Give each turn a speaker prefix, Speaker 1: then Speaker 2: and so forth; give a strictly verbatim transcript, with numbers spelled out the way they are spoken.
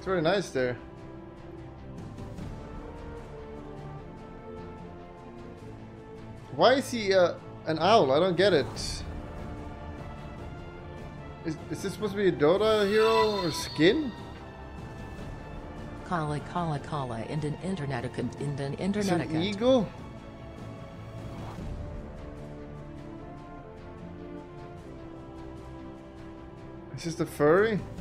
Speaker 1: very nice there. Why is he uh, an owl? I don't get it. Is, is this supposed to be a Dota hero or skin?
Speaker 2: Kala kala kala in an internet account in an internet
Speaker 1: It's an
Speaker 2: account.
Speaker 1: eagle? Is this the furry?